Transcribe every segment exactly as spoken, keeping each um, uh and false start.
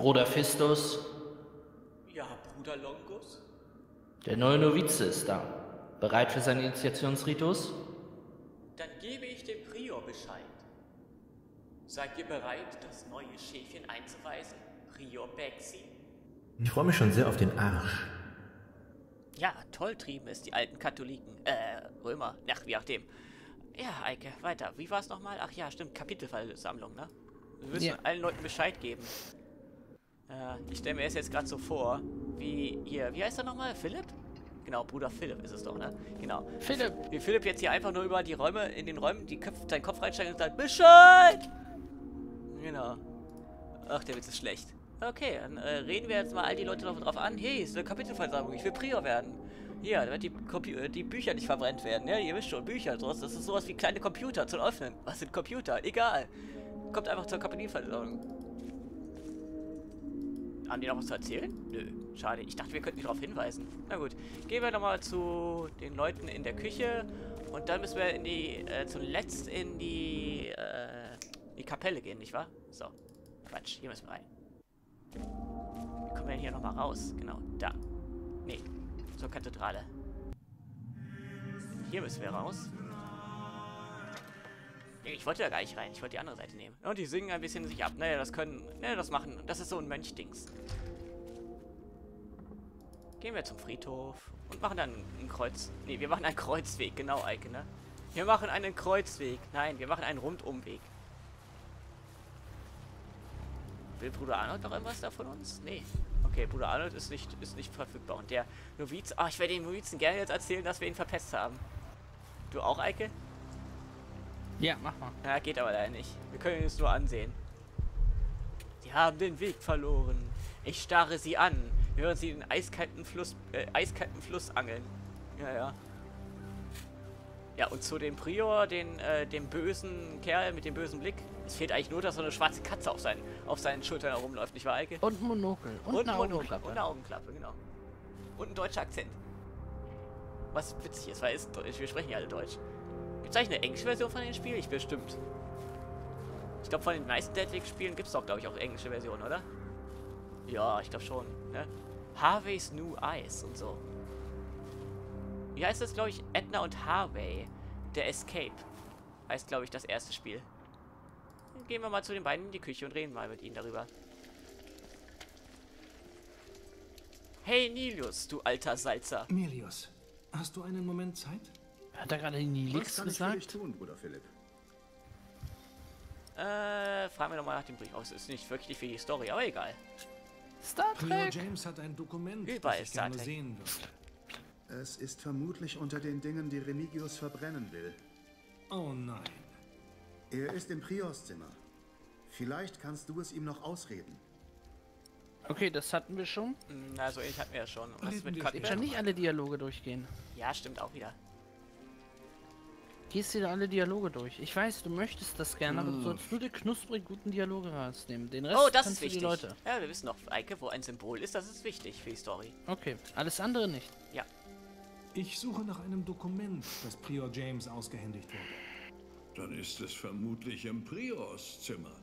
Bruder Fistus, Ja, Bruder Longus? der neue Novize ist da. Bereit für seinen Initiationsritus? Dann gebe ich dem Prior Bescheid. Seid ihr bereit, das neue Schäfchen einzuweisen? Prior Bexi? Ich freue mich schon sehr auf den Arsch. Ja, toll trieben es die alten Katholiken. Äh, Römer. Ach, wie auch dem. Ja, Eike, weiter. Wie war es nochmal? Ach ja, stimmt, Kapitelversammlung, ne? Wir müssen Ja. allen Leuten Bescheid geben. Äh, ich stelle mir es jetzt gerade so vor, wie hier, wie heißt er nochmal? Philipp? Genau, Bruder Philipp ist es doch, ne? Genau. Philipp! Wie Philipp jetzt hier einfach nur über die Räume, in den Räumen, die Köpf, seinen Kopf reinsteigt und sagt, Bescheid! Genau. Ach, der Witz ist schlecht. Okay, dann äh, reden wir jetzt mal all die Leute noch drauf an. Hey, es ist eine Kapitelversammlung, ich will Prior werden. Hier, damit die, Compu äh, die Bücher nicht verbrennt werden. Ja, ihr wisst schon, Bücher, sowas, das ist sowas wie kleine Computer zum Öffnen. Was sind Computer? Egal. Kommt einfach zur Kapitelversammlung. Haben die noch was zu erzählen? Nö, schade. Ich dachte, wir könnten die darauf hinweisen. Na gut, gehen wir nochmal zu den Leuten in der Küche. Und dann müssen wir in die, äh, zuletzt in die, äh, die Kapelle gehen, nicht wahr? So, Quatsch, hier müssen wir rein. Wie kommen wir denn hier nochmal raus? Genau, da. Nee, zur Kathedrale. Hier müssen wir raus. Nee, ich wollte da gar nicht rein. Ich wollte die andere Seite nehmen. Und die singen ein bisschen sich ab. Naja, das können... Naja, das machen. Das ist so ein Mönch-Dings. Gehen wir zum Friedhof und machen dann ein Kreuz... Nee, wir machen einen Kreuzweg. Genau, Eike, ne? Wir machen einen Kreuzweg. Nein, wir machen einen Rundumweg. Will Bruder Arnold noch irgendwas da von uns? Nee. Okay, Bruder Arnold ist nicht, ist nicht verfügbar. Und der Noviz... Ach, ich werde den Novizen gerne jetzt erzählen, dass wir ihn verpestet haben. Du auch, Eike? Ja, mach mal. Ja, geht aber leider nicht. Wir können ihn jetzt nur ansehen. Sie haben den Weg verloren. Ich starre sie an. Wir hören sie in den eiskalten Fluss, äh, eiskalten Fluss angeln. Ja, ja. Ja, und zu dem Prior, den, äh, dem bösen Kerl mit dem bösen Blick. Es fehlt eigentlich nur, dass so eine schwarze Katze auf seinen, auf seinen Schultern herumläuft, nicht wahr, Eike? Und ein Monokel. Und, Und eine Monokel. Augenklappe. Und eine Augenklappe, genau. Und ein deutscher Akzent. Was witzig ist, weil es, wir sprechen ja alle Deutsch. Gibt es eigentlich eine englische Version von dem Spiel? Ich bestimmt. Ich glaube, von den meisten Deadwick-Spielen gibt es doch, glaube ich, auch englische Versionen, oder? Ja, ich glaube schon. Ne? Harvey's New Eyes und so. Wie heißt das, glaube ich? Edna und Harvey. Der Escape. Heißt, glaube ich, das erste Spiel. Dann gehen wir mal zu den beiden in die Küche und reden mal mit ihnen darüber. Hey, Nilius, du alter Salzer. Melius, hast du einen Moment Zeit? Hat er gerade Nilix Was kann ich für dich gesagt? tun, Bruder Philipp? Äh, fragen wir doch mal nach dem Brief. Oh, es ist nicht wirklich für die Story, aber egal. Star Prior Trek! James hat ein Dokument, Überall das ich Star gerne Trek. sehen würde. Es ist vermutlich unter den Dingen, die Remigius verbrennen will. Oh nein. Er ist im Priorzimmer. Vielleicht kannst du es ihm noch ausreden. Okay, das hatten wir schon. Hm, Also, ich hatten wir ja schon. Was Reden mit wir Ich Cutler? kann nicht alle Dialoge durchgehen. Ja, stimmt auch wieder. Gehst dir da alle Dialoge durch. Ich weiß, du möchtest das gerne, aber du sollst nur die knusprig guten Dialoge rausnehmen. Den Rest Oh, das kannst ist du die wichtig. Leute. Ja, wir wissen doch, Eike, wo ein Symbol ist, das ist wichtig für die Story. Okay, alles andere nicht. Ja. Ich suche nach einem Dokument, das Prior James ausgehändigt wurde. Dann ist es vermutlich im Priorzimmer.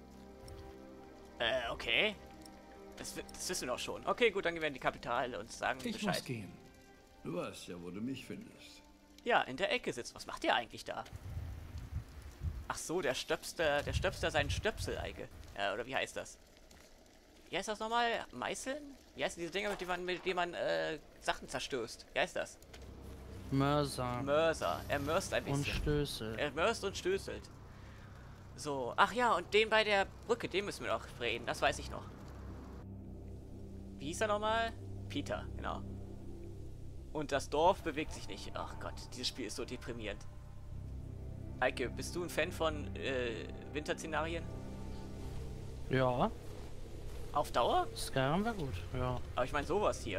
Äh, okay. Das, wi- das wissen wir doch schon. Okay, gut, dann gehen wir in die Kapital und sagen Ich Bescheid. muss gehen. Du weißt ja, wo du mich findest. Ja, in der Ecke sitzt. Was macht ihr eigentlich da? Ach so, der Stöpster, der Stöpster seinen Stöpsel, Eike. Ja, oder wie heißt das? Wie heißt das nochmal? Meißeln? Wie heißen diese Dinger, mit denen man, mit denen man äh, Sachen zerstößt? Wie heißt das? Mörser Mörser. Er mörst ein bisschen. und Stößel. Er mörst und stößelt. So, ach ja, und den bei der Brücke, den müssen wir noch reden, das weiß ich noch. Wie hieß er nochmal? Peter, genau. Und das Dorf bewegt sich nicht. Ach Gott, dieses Spiel ist so deprimierend. Eike, bist du ein Fan von äh, Winterszenarien? Ja, Auf Dauer? Skyrim war gut, ja. Aber ich meine sowas hier.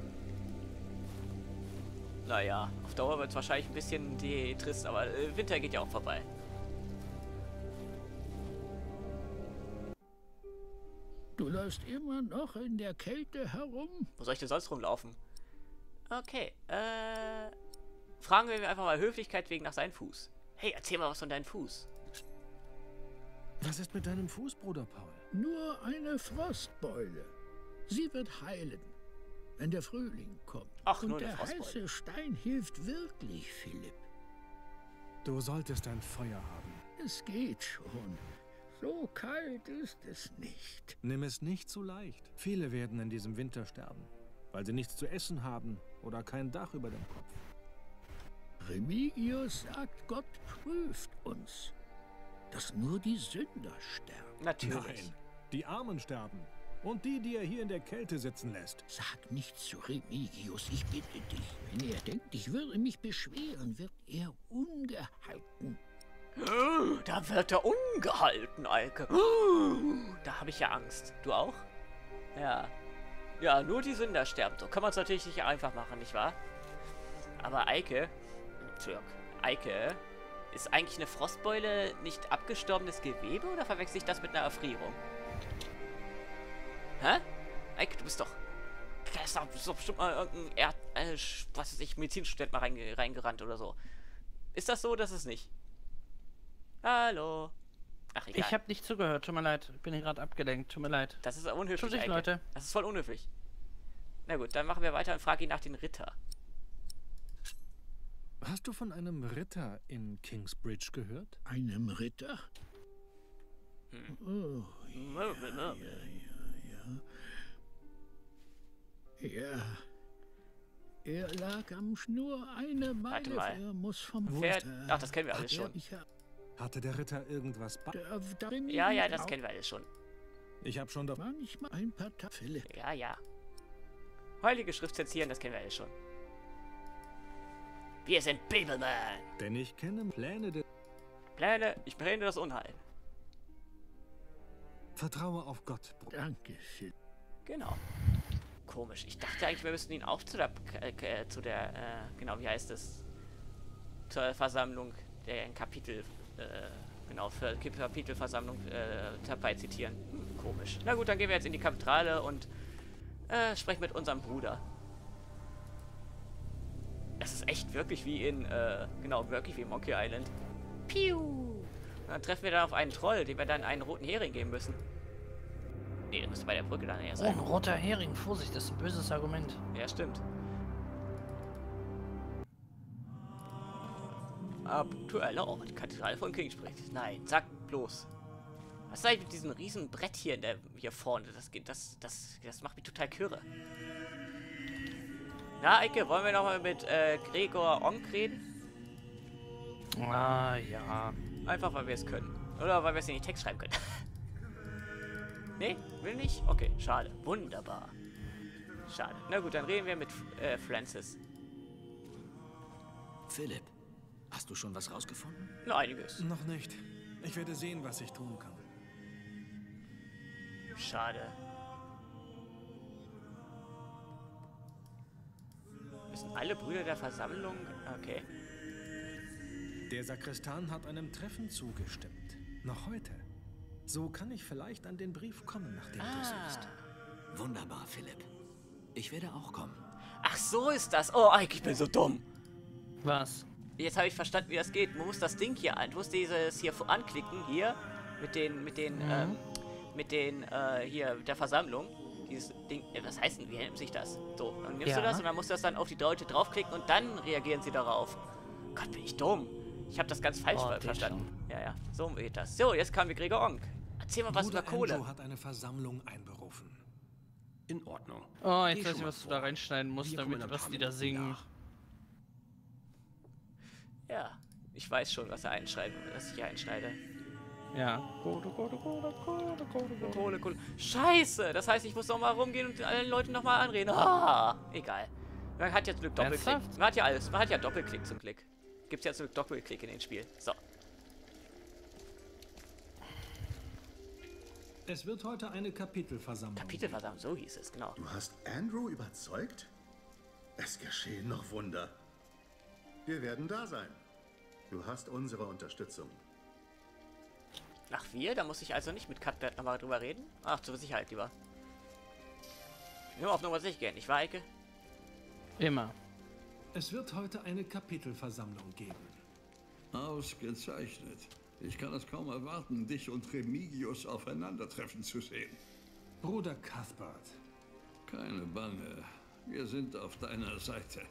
Naja, auf Dauer wird es wahrscheinlich ein bisschen die trist, aber äh, Winter geht ja auch vorbei. Du läufst immer noch in der Kälte herum? Wo soll ich denn sonst rumlaufen? Okay, äh... Fragen wir einfach mal Höflichkeit wegen nach seinem Fuß. Hey, erzähl mal was von deinem Fuß. Was ist mit deinem Fuß, Bruder Paul? Nur eine Frostbeule. Sie wird heilen, wenn der Frühling kommt. Ach, Und nur eine der Frostbeule. heiße Stein hilft wirklich, Philipp. Du solltest ein Feuer haben. Es geht schon. So kalt ist es nicht. Nimm es nicht so leicht. Viele werden in diesem Winter sterben, weil sie nichts zu essen haben oder kein Dach über dem Kopf. Remigius sagt, Gott prüft uns, dass nur die Sünder sterben. Natürlich. Nein, die Armen sterben. Und die, die er hier in der Kälte sitzen lässt. Sag nichts zu Remigius, ich bitte dich. Wenn er denkt, ich würde mich beschweren, wird er ungehalten. Da wird er ungehalten, Eike. Da habe ich ja Angst. Du auch? Ja. Ja, nur die Sünder sterben. So kann man es natürlich nicht einfach machen, nicht wahr? Aber Eike, Türk, Eike, ist eigentlich eine Frostbeule nicht abgestorbenes Gewebe oder verwechsel ich das mit einer Erfrierung? Hä? Eike, du bist doch... Da ist doch, ist doch bestimmt mal irgendein Erd... Äh, was weiß ich, Medizinstudent mal reinge reingerannt oder so. Ist das so, dass es nicht? Hallo? Ach, egal. Ich habe nicht zugehört, tut mir leid. Ich bin hier gerade abgelenkt, tut mir leid. Das ist unhöflich, Entschuldigt, Eike. Leute. Das ist voll unhöflich. Na gut, dann machen wir weiter und fragen ihn nach den Ritter. Hast du von einem Ritter in Kingsbridge gehört? Einem Ritter? Hm. Oh, ja, ja. Er lag am Schnur eine Warte Meile. mal. Er muss vom Pferd. Wunder. Ach, das kennen wir alles Hat er schon. mich ja- Hatte der Ritter irgendwas bei? der- darin Ja, ja, liegt das auch kennen wir alles schon. Ich habe schon davon. Manchmal ein paar Tafel. Ja, ja. Heilige Schrift zensieren, das kennen wir alles schon. Wir sind Bibelman. Denn ich kenne Pläne der. Pläne, ich beende das Unheil. Vertraue auf Gott, Bruder. Danke, Phil. Genau. Komisch. Ich dachte eigentlich, wir müssten ihn auch zu der, äh, zu der, äh, genau, wie heißt es? Zur Versammlung der Kapitel, äh, genau, für Kapitelversammlung äh, dabei zitieren. Hm, komisch. Na gut, dann gehen wir jetzt in die Kathedrale und äh, sprechen mit unserem Bruder. Das ist echt wirklich wie in, äh, genau, wirklich wie Monkey Island. Piu! Und dann treffen wir dann auf einen Troll, dem wir dann einen roten Hering geben müssen. Nee, das müsste bei der Brücke dann eher Oh, sein. ein roter Hering, Vorsicht, das ist ein böses Argument. Ja, stimmt. Aktueller Ort, Kathedrale von Kingsbridge. Nein, sag bloß. Was sei mit diesem riesen Brett hier, in der, hier vorne? Das geht, das, das, das macht mich total kirre. Na, Eike, wollen wir nochmal mit äh, Gregor Onk reden? Ah, ja. Einfach, weil wir es können. Oder weil wir es in den Text schreiben können. Nee, will nicht? Okay, schade. Wunderbar. Schade. Na gut, dann reden wir mit äh, Francis. Philipp, hast du schon was rausgefunden? Nur einiges. Noch nicht. Ich werde sehen, was ich tun kann. Schade. Müssen alle Brüder der Versammlung... Okay. Der Sakristan hat einem Treffen zugestimmt. Noch heute. So kann ich vielleicht an den Brief kommen, nach dem du Ah. suchst. Wunderbar, Philipp. Ich werde auch kommen. Ach, so ist das. Oh, Eike, ich bin so dumm. Was? Jetzt habe ich verstanden, wie das geht. Man muss das Ding hier an. Du musst dieses hier anklicken. Hier. Mit den, mit den, Mhm. ähm, mit den, äh, hier, mit der Versammlung. Dieses Ding, äh, was heißt denn, wie nennt sich das? So, dann nimmst du Ja. das und dann musst du das dann auf die Leute draufklicken und dann reagieren sie darauf. Gott, bin ich dumm. Ich habe das ganz falsch Oh, ver- geht verstanden. Ja, ja, so geht das. So, jetzt kamen wir Gregor Onk. Erzähl mal was Bruder über Kohle. Andrew hat eine Versammlung einberufen. In Ordnung. Oh, Geh jetzt weiß schon ich, mal was du vor. da reinschneiden musst, Wir damit, kommen in ein was paar die da Minuten singen. nach. Ja, ich weiß schon, was er einschreiben, was ich hier einschneide. Ja. Kohle, Kohle, Kohle, Kohle, Kohle, Kohle. Kohle, Kohle. Scheiße! Das heißt, ich muss noch mal rumgehen und allen Leuten noch mal anreden. Ah, egal. Man hat ja zum Glück Doppelklick. Ernsthaft? Man hat ja alles. Man hat ja Doppelklick zum Glück. Gibt's ja zum Glück Doppelklick in dem Spiel. So. Es wird heute eine Kapitelversammlung. Kapitelversammlung, so hieß es, genau. Du hast Andrew überzeugt? Es geschehen noch Wunder. Wir werden da sein. Du hast unsere Unterstützung. Ach, wir? Da muss ich also nicht mit Cutbert nochmal drüber reden? Ach, zur Sicherheit lieber. Nur auf Nummer sicher gehen, nicht wahr, Eike? Immer. Es wird heute eine Kapitelversammlung geben. Ausgezeichnet. Ich kann es kaum erwarten, dich und Remigius aufeinandertreffen zu sehen. Bruder Cuthbert. Keine Bange. Wir sind auf deiner Seite.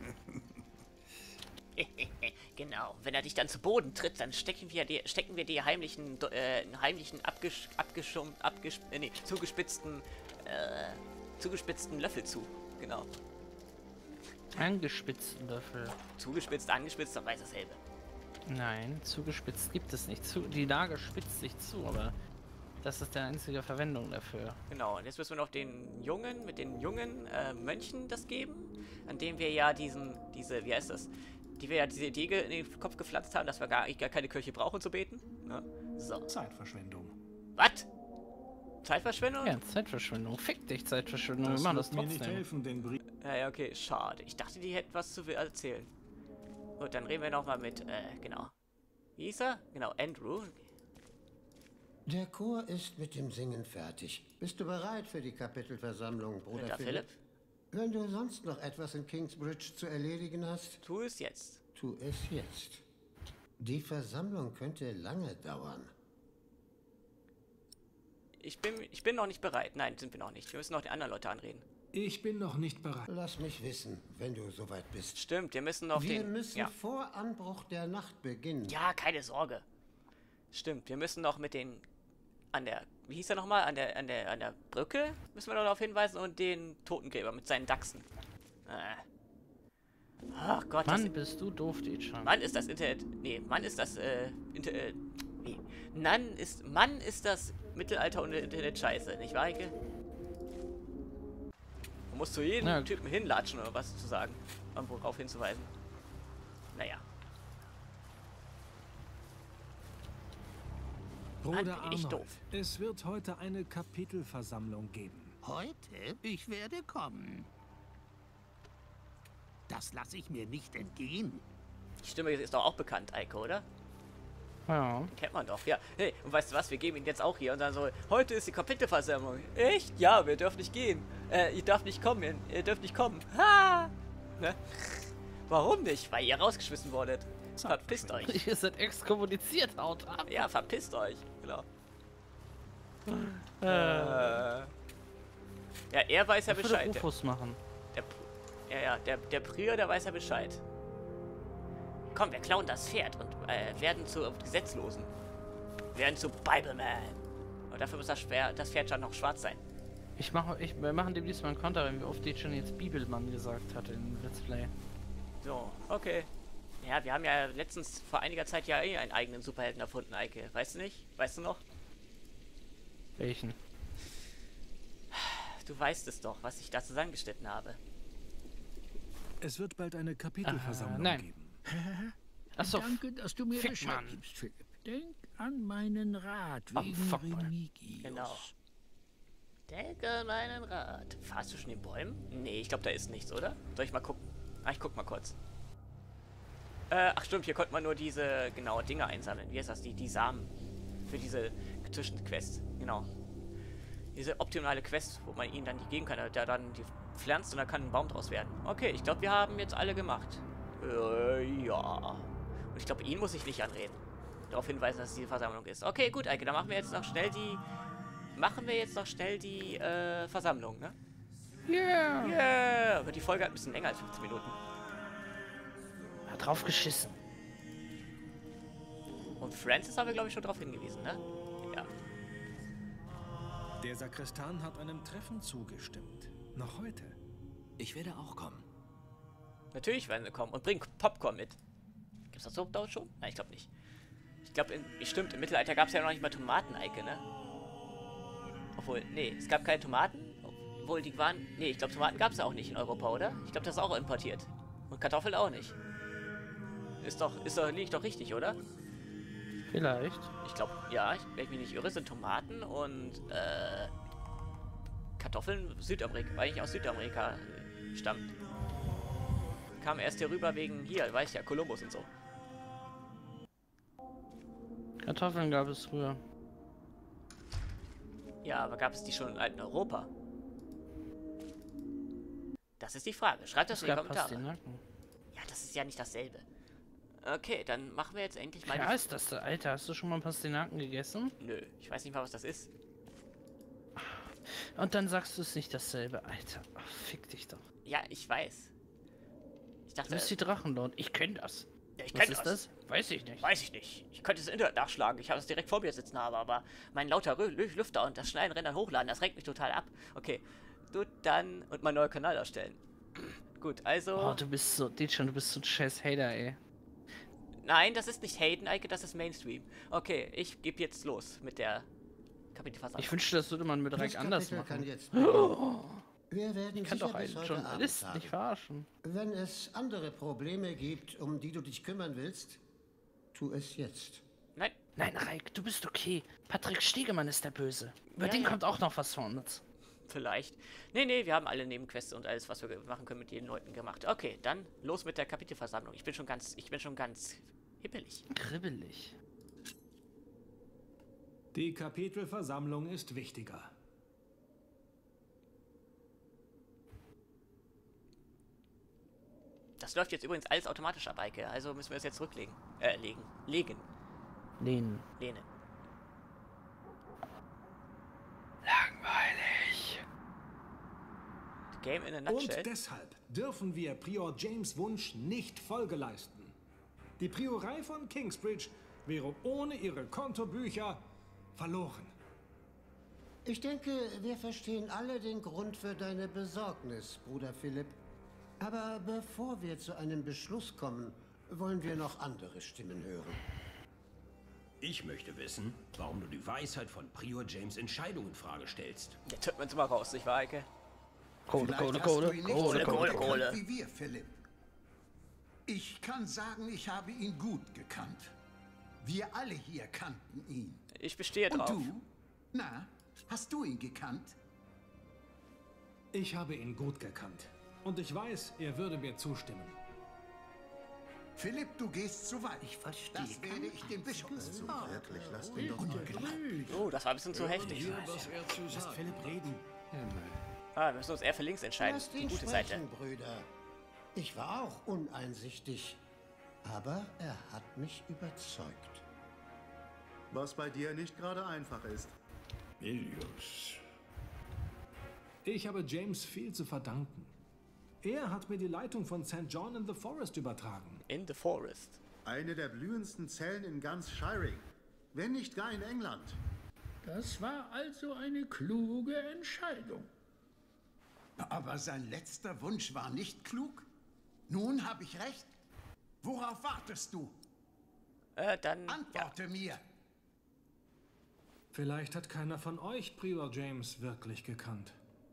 Genau. Wenn er dich dann zu Boden tritt, dann stecken wir dir, stecken wir dir heimlichen, äh, heimlichen abgesch, abgeschum, abgesch, äh, nee, zugespitzten, äh, zugespitzten Löffel zu. Genau. Angespitzten Löffel. Zugespitzt, angespitzt, dann weiß dasselbe. Nein, zugespitzt gibt es nicht. Zu, die Lage spitzt sich zu, aber das ist die einzige Verwendung dafür. Genau, und jetzt müssen wir noch den Jungen, mit den jungen äh, Mönchen das geben, an dem wir ja diesen, diese, wie heißt das, die wir ja diese Idee in den Kopf gepflanzt haben, dass wir gar, gar keine Kirche brauchen zu beten. Ja. So. Zeitverschwendung. Was? Zeitverschwendung? Ja, Zeitverschwendung. Fick dich, Zeitverschwendung. Das Wir machen das wird mir nicht trotzdem. helfen, den Brief. Ja, ja, okay, schade. Ich dachte, die hätten was zu erzählen. Gut, dann reden wir nochmal mit, äh, genau. Wie hieß er? Genau, Andrew. Der Chor ist mit dem Singen fertig. Bist du bereit für die Kapitelversammlung, Bruder Da, Philipp? Philipp? Wenn du sonst noch etwas in Kingsbridge zu erledigen hast, Tu es jetzt. tu es jetzt. Die Versammlung könnte lange dauern. Ich bin, ich bin noch nicht bereit. Nein, sind wir noch nicht. Wir müssen noch die anderen Leute anreden. Ich bin noch nicht bereit. Lass mich wissen, wenn du soweit bist. Stimmt, wir müssen noch Wir den... müssen ja. vor Anbruch der Nacht beginnen. ja, keine Sorge. Stimmt, wir müssen noch mit den... An der... Wie hieß er nochmal? An der, an der, an der Brücke müssen wir noch darauf hinweisen und den Totengräber mit seinen Dachsen. Äh. Ach Gott, Mann, das... bist du doof, Dieter. Mann ist das Internet... Nee, Mann ist das, äh... Inter, äh nee. Mann ist... Mann ist das Mittelalter und Internet scheiße, nicht wahr, Heike? Man muss zu jedem Ja. Typen hinlatschen, oder was zu sagen. Um worauf hinzuweisen. Naja. Bruder Mann, bin ich Arnold, doof. es wird heute eine Kapitelversammlung geben. Heute? Ich werde kommen. Das lasse ich mir nicht entgehen. Die Stimme ist doch auch bekannt, Eike, oder? Ja. Den kennt man doch, ja. Hey, und weißt du was, wir geben ihn jetzt auch hier und dann so, heute ist die Kapitelversammlung. Echt? Ja, wir dürfen nicht gehen. Äh, ihr dürft nicht kommen, ihr, ihr dürft nicht kommen. Ha! Ne? Warum nicht? Weil ihr rausgeschmissen wurdet. Verpisst euch. Ihr seid exkommuniziert, haut ab. Ja, verpisst euch. Genau. Äh, Ja, er weiß ja ich würde Bescheid. Der, Rufus machen. der, ja, ja, der, der Prior, der weiß ja Bescheid. Komm, wir klauen das Pferd und äh, werden zu Gesetzlosen. Werden zu Bibleman. Und dafür muss das, Schwer, das Pferd schon noch schwarz sein. Ich mache, ich, wir machen demnächst mal einen Konter, wie oft Dieter jetzt Bibelmann gesagt hat in Let's Play. So, okay. Ja, wir haben ja letztens vor einiger Zeit ja eh einen eigenen Superhelden erfunden, Eike. Weißt du nicht? Weißt du noch? Welchen? Du weißt es doch, was ich da zusammengeschnitten habe. Es wird bald eine Kapitelversammlung nein. geben. Achso, Danke, dass du mir Fick, Bescheid Mann. gibst, Philipp. Denk an meinen Rat Oh, wegen fuck, Mann. Remigius. Genau. Denke an meinen Rat. Fahrst du schon in den Bäumen? Nee, ich glaube, da ist nichts, oder? Soll ich mal gucken? Ah, ich guck mal kurz. Äh, ach stimmt, hier konnte man nur diese, genau, Dinge einsammeln. Wie heißt das? Die, die Samen. Für diese Zwischenquest. Genau. Diese optimale Quest, wo man ihnen dann die geben kann, der dann die pflanzt und dann kann ein Baum draus werden. Okay, ich glaube, wir haben jetzt alle gemacht. Äh, ja. Und ich glaube, ihn muss ich nicht anreden. Darauf hinweisen, dass es die Versammlung ist. Okay, gut, Eike, dann machen wir jetzt noch schnell die... Machen wir jetzt noch schnell die, äh, Versammlung, ne? yeah. Yeah! Aber die Folge hat ein bisschen länger als fünfzehn Minuten. Hat drauf geschissen. Und Francis haben wir, glaube ich, schon darauf hingewiesen, ne? Ja. Der Sakristan hat einem Treffen zugestimmt. Noch heute. Ich werde auch kommen. Natürlich werden wir kommen. Und bring Popcorn mit. Gibt's das so dort schon? Nein, ich glaube nicht. Ich glaube, stimmt, im Mittelalter gab es ja noch nicht mal Tomaten-Eike, ne? Obwohl, nee, es gab keine Tomaten. Obwohl, die waren... Nee, ich glaube, Tomaten gab es ja auch nicht in Europa, oder? Ich glaube, das ist auch importiert. Und Kartoffeln auch nicht. Ist doch... Ist doch... Liegt doch richtig, oder? Vielleicht. Ich glaube, ja, ich, wenn ich mich nicht irre, sind Tomaten und, äh... Kartoffeln Südamerika, weil ich aus Südamerika äh, stammt. Kam erst hier rüber wegen... Hier, weiß ich ja, Kolumbus und so. Kartoffeln gab es früher. Ja, aber gab es die schon in alten Europa? Das ist die Frage. Schreibt das Es in die gab Kommentare. Pastinaken. Ja, das ist ja nicht dasselbe. Okay, dann machen wir jetzt endlich mal... Ja, die... ist das, Alter. Hast du schon mal Pastinaken gegessen? Nö, ich weiß nicht mal, was das ist. Und dann sagst du es nicht dasselbe, Alter. Ach, fick dich doch. Ja, ich weiß. Ich dachte... Du bist die Drachenlord. Ich kenn das. Ja, ich Was kenn ist das. das? Weiß ich nicht. Weiß ich nicht. Ich könnte das Internet nachschlagen. Ich habe es direkt vor mir sitzen, habe, aber mein lauter Rö Lü Lüfter und das Schneiden, Rendern, Hochladen, das regt mich total ab. Okay, du dann und mein neuer Kanal erstellen. Gut, also... Oh, du bist so, Dejan, du bist so ein scheiß Hater, ey. Nein, das ist nicht Hayden, Eike, das ist Mainstream. Okay, ich gebe jetzt los mit der Kapitelversammlung. Ich wünschte, das würde man mit direkt Das anders Kapitel machen. kann jetzt beginnen. Wir werden Ich kann sicher doch einen bis heute Journalist Abend nicht tagen. verarschen. Wenn es andere Probleme gibt, um die du dich kümmern willst, tu es jetzt. Nein. Nein, Reik, du bist okay. Patrick Stegemann ist der Böse. Über Ja, den ja. kommt auch noch was von uns. Vielleicht. Nee, nee, wir haben alle Nebenquests und alles, was wir machen können, mit den Leuten gemacht. Okay, dann los mit der Kapitelversammlung. Ich bin schon ganz, ich bin schon ganz hippelig. Kribbelig. Die Kapitelversammlung ist wichtiger. Das läuft jetzt übrigens alles automatisch ab, Eike. Also müssen wir es jetzt zurücklegen. Äh, legen. Legen. Lehnen. Lehnen. Langweilig. Game in a nutshell. Und deshalb dürfen wir Prior James' Wunsch nicht Folge leisten. Die Priorei von Kingsbridge wäre ohne ihre Kontobücher verloren. Ich denke, wir verstehen alle den Grund für deine Besorgnis, Bruder Philipp. Aber bevor wir zu einem Beschluss kommen, wollen wir noch andere Stimmen hören. Ich möchte wissen, warum du die Weisheit von Prior James' Entscheidung in Frage stellst. Jetzt hört man es immer raus, nicht wahr, Eike? Kohle, Vielleicht Kohle, hast Kohle, du ihn nicht Kohle, so Kohle, gut Kohle. gekannt wie wir, Philipp. Ich kann sagen, ich habe ihn gut gekannt. Wir alle hier kannten ihn. Ich bestehe Und drauf. du? Na, hast du ihn gekannt? Ich habe ihn gut gekannt. Und ich weiß, er würde mir zustimmen. Philipp, du gehst zu weit. Ich verstehe Das werde ich dem Bischof sagen. Wirklich, lasst ihn doch mal. Oh, das war ein bisschen zu heftig. was er zu Lass Philipp reden. Ah, wir müssen uns eher für links entscheiden. Lasst Die ihn gute sprechen, Seite. Brüder. Ich war auch uneinsichtig, aber er hat mich überzeugt. Was bei dir nicht gerade einfach ist. Milius. Ich habe James viel zu verdanken. Er hat mir die Leitung von Sankt John in the Forest übertragen. In the Forest. Eine der blühendsten Zellen in ganz Shiring. Wenn nicht gar in England. Das war also eine kluge Entscheidung. Aber sein letzter Wunsch war nicht klug? Nun habe ich recht. Worauf wartest du? Äh, dann... Ja. Antworte mir. Vielleicht hat keiner von euch Prior James wirklich gekannt.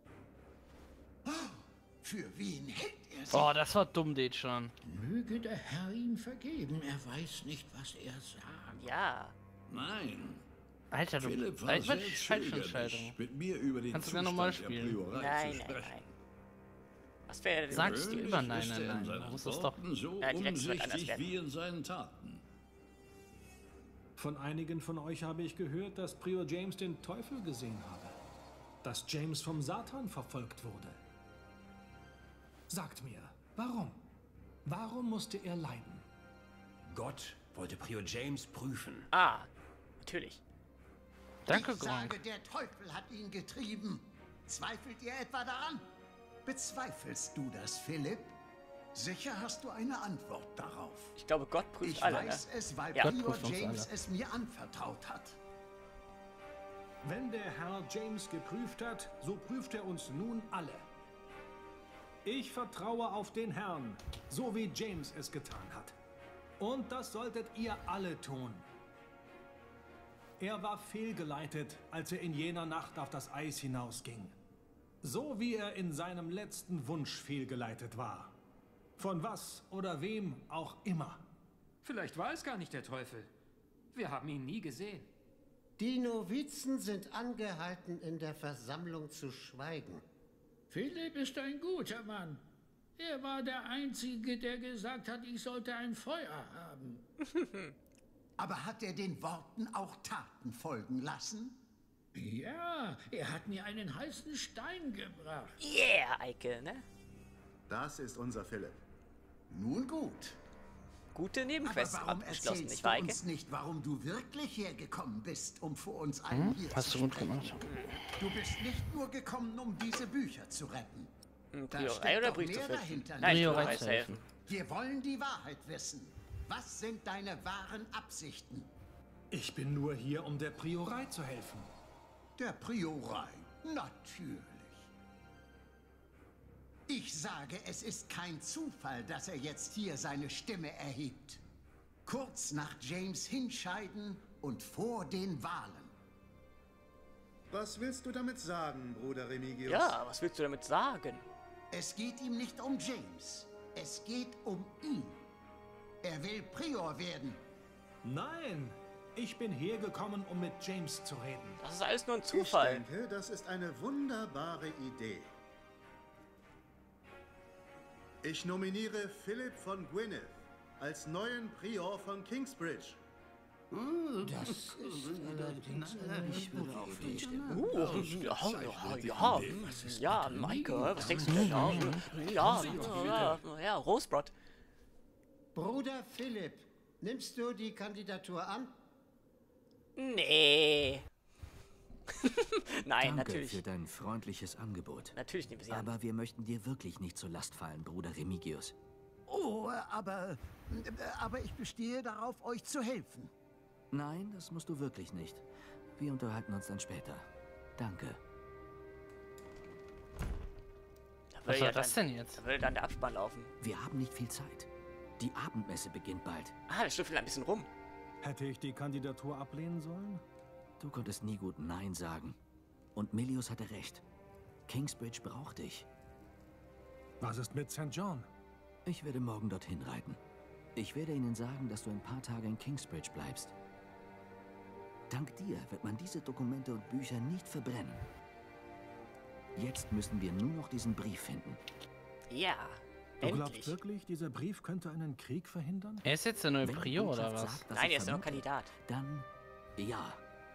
Für wen hält er sich? Oh, das war dumm, Dejan. Möge der Herr ihn vergeben. Er weiß nicht, was er sagt. Ja. Nein. Alter, du... Philipp war Alter, sehr falsche zögerlich, Entscheidung. mit mir über den Kannst du gerne Zustand nochmal der spielen? Priorei Nein, zu nein, sprechen. nein. Was wäre denn... Sag's dir Gewöhnlich über Nein, ist nein, er in nein. seinen Man muss das doch... Worten so Ja, die letzte wird anders umsichtig werden. wie in seinen Taten. Von einigen von euch habe ich gehört, dass Prior James den Teufel gesehen habe. Dass James vom Satan verfolgt wurde. Sagt mir, warum? Warum musste er leiden? Gott wollte Prior James prüfen. Ah, natürlich. Danke, Ich sage, Gronk. der Teufel hat ihn getrieben. Zweifelt ihr etwa daran? Bezweifelst du das, Philipp? Sicher hast du eine Antwort darauf. Ich glaube, Gott prüft Ich alle, weiß ne? es, weil Ja. Prior Gott prüft uns James alle. es mir anvertraut hat. Wenn der Herr James geprüft hat, so prüft er uns nun alle. Ich vertraue auf den Herrn, so wie James es getan hat. Und das solltet ihr alle tun. Er war fehlgeleitet, als er in jener Nacht auf das Eis hinausging. So wie er in seinem letzten Wunsch fehlgeleitet war. Von was oder wem auch immer. Vielleicht war es gar nicht der Teufel. Wir haben ihn nie gesehen. Die Novizen sind angehalten, in der Versammlung zu schweigen. Philipp ist ein guter Mann. Er war der Einzige, der gesagt hat, ich sollte ein Feuer haben. Aber hat er den Worten auch Taten folgen lassen? Ja, er hat mir einen heißen Stein gebracht. Yeah, Eike, ne? Das ist unser Philipp. Nun gut. gute Nebenquests Aber warum abgeschlossen, erzählst nicht du wahr, Eike? uns nicht, warum du wirklich hergekommen bist, um vor uns allen Hm? hier Hast zu du gut sprechen? gemacht. Du bist nicht nur gekommen, um diese Bücher zu retten. Hm, Da Priorei steckt oder doch Brief zu mehr finden? dahinter. Nein, nicht Priorei Priorei zu zu helfen. Wir wollen die Wahrheit wissen. Was sind deine wahren Absichten? Ich bin nur hier, um der Priorei zu helfen. Der Priorei, natürlich. Ich sage, es ist kein Zufall, dass er jetzt hier seine Stimme erhebt. Kurz nach James Hinscheiden und vor den Wahlen. Was willst du damit sagen, Bruder Remigius? Ja, was willst du damit sagen? Es geht ihm nicht um James. Es geht um ihn. Er will Prior werden. Nein, ich bin hergekommen, um mit James zu reden. Das ist alles nur ein Zufall. Ich denke, das ist eine wunderbare Idee. Ich nominiere Philipp von Gwynedd als neuen Prior von Kingsbridge. Das ist allerdings Ich würde auch für dich stimmen. Uh, ja, ja, ja, ja, Maike, was denkst du denn? Ja, ja, ja, ja, Rosbrot. Bruder Philipp, nimmst du die Kandidatur an? Nee. Nein, Danke natürlich. für dein freundliches Angebot. Natürlich nehmen wir sie an. Aber wir möchten dir wirklich nicht zur Last fallen, Bruder Remigius. Oh, aber, aber ich bestehe darauf, euch zu helfen. Nein, das musst du wirklich nicht. Wir unterhalten uns dann später. Danke. Da Was würde war ja das dann, denn jetzt? Da würde dann der Abspann laufen. Wir haben nicht viel Zeit. Die Abendmesse beginnt bald. Ah, der schnüffelt ein bisschen rum. Hätte ich die Kandidatur ablehnen sollen? Du konntest nie gut Nein sagen. Und Melius hatte recht. Kingsbridge braucht dich. Was ist mit Sankt John? Ich werde morgen dorthin reiten. Ich werde ihnen sagen, dass du ein paar Tage in Kingsbridge bleibst. Dank dir wird man diese Dokumente und Bücher nicht verbrennen. Jetzt müssen wir nur noch diesen Brief finden. Ja, Du glaubst endlich. wirklich, dieser Brief könnte einen Krieg verhindern? Er ist jetzt der neue Wenn die Prior oder Botschaft was? sagt, dass Nein, ich er ist ja noch vermute, Kandidat. Dann ja.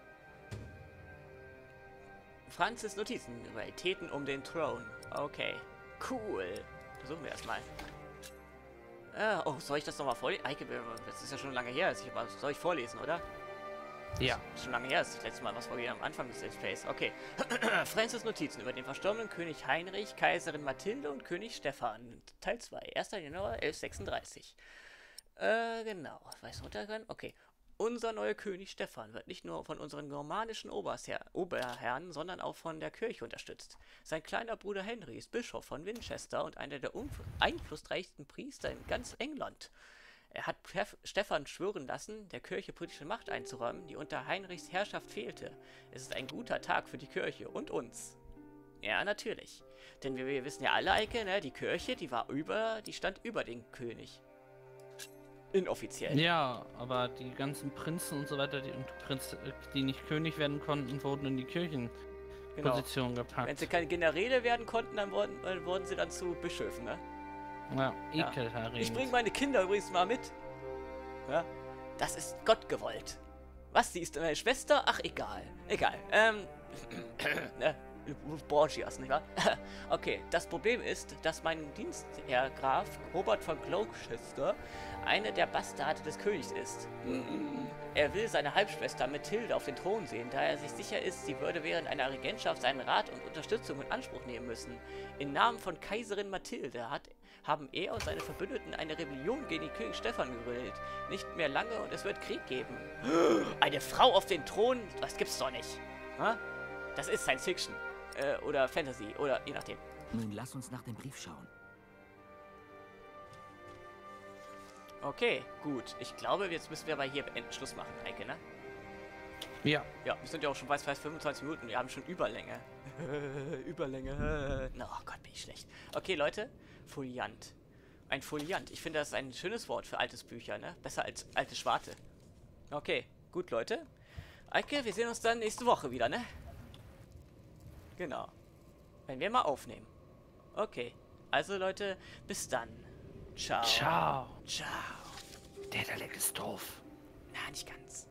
Franzis Notizen. Rivalitäten um den Thron. Okay. Cool. Versuchen wir erstmal. Äh, oh, soll ich das nochmal vorlesen? Eike, das ist ja schon lange her. Ich, soll ich vorlesen, oder? Ja. Schon lange her, dass ich das letzte Mal was vorgelesen am Anfang des Let's Plays. Okay. Franzis Notizen über den verstorbenen König Heinrich, Kaiserin Mathilde und König Stefan. Teil zwei. erster Januar elfhundertsechsunddreißig. Äh, genau. Weiß runtergehen? Okay. Unser neuer König Stefan wird nicht nur von unseren germanischen Oberherr Oberherren, sondern auch von der Kirche unterstützt. Sein kleiner Bruder Henry ist Bischof von Winchester und einer der einflussreichsten Priester in ganz England. Er hat Stefan schwören lassen, der Kirche politische Macht einzuräumen, die unter Heinrichs Herrschaft fehlte. Es ist ein guter Tag für die Kirche und uns. Ja, natürlich. Denn wir, wir wissen ja alle, Eike, ne, die Kirche, die war über, die stand über den König. Inoffiziell. Ja, aber die ganzen Prinzen und so weiter, die, und Prinz, die nicht König werden konnten, wurden in die Kirchenposition Genau. gepackt. Wenn sie keine Generäle werden konnten, dann wurden, äh, wurden sie dann zu Bischöfen, ne? Ja, Ja. ekelerregend. Ich bringe meine Kinder übrigens mal mit. Ja? Das ist Gott gewollt. Was, sie ist meine Schwester? Ach, egal. Egal. Ähm, ne? Borgias, nicht wahr? Okay, das Problem ist, dass mein Dienstherr Graf Robert von Gloucester eine der Bastarde des Königs ist. Er will seine Halbschwester Mathilde auf den Thron sehen, da er sich sicher ist, sie würde während einer Regentschaft seinen Rat und Unterstützung in Anspruch nehmen müssen. Im Namen von Kaiserin Mathilde hat, haben er und seine Verbündeten eine Rebellion gegen den König Stefan gegründet. Nicht mehr lange und es wird Krieg geben. Eine Frau auf den Thron? Das gibt's doch nicht. Ha? Das ist Science Fiction. Äh, oder Fantasy, oder je nachdem. Nun lass uns nach dem Brief schauen. Okay, gut. Ich glaube, jetzt müssen wir aber hier beenden, Schluss machen, Eike, ne? Ja. Ja, wir sind ja auch schon bei fast fünfundzwanzig Minuten. Wir haben schon Überlänge. Überlänge. Oh Gott, bin ich schlecht. Okay, Leute. Foliant. Ein Foliant. Ich finde, das ist ein schönes Wort für altes Bücher, ne? Besser als alte Schwarte. Okay, gut, Leute. Eike, wir sehen uns dann nächste Woche wieder, ne? Genau. Wenn wir mal aufnehmen. Okay. Also, Leute, bis dann. Ciao. Ciao. Ciao. Der Dialekt ist doof. Na, nicht ganz.